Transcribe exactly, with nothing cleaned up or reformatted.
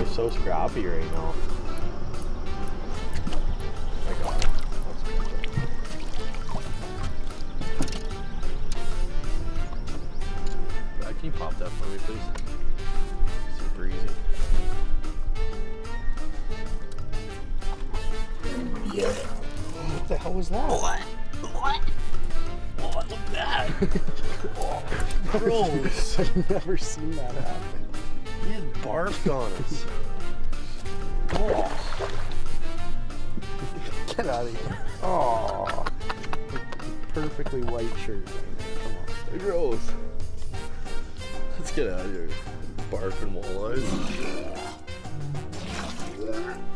are so scrappy right now. I got it. That's good. Uh, can you pop that for me, please? Super easy. Yeah. What the hell was that? What? What? Oh, look at that. Oh, gross. I've never seen that happen. He had barfed on us. Oh. Get out of here. Oh. Perfectly white shirt. Come on. Gross. Let's get out of here. Barfing walleyes.